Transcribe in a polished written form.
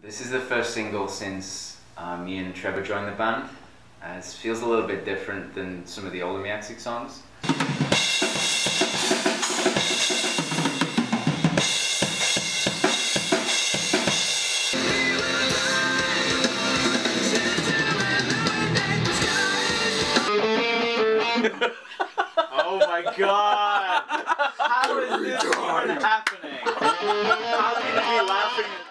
This is the first single since me and Trevor joined the band. It feels a little bit different than some of the older Meaxic songs. Oh my god! How is this even happening? How can you be laughing at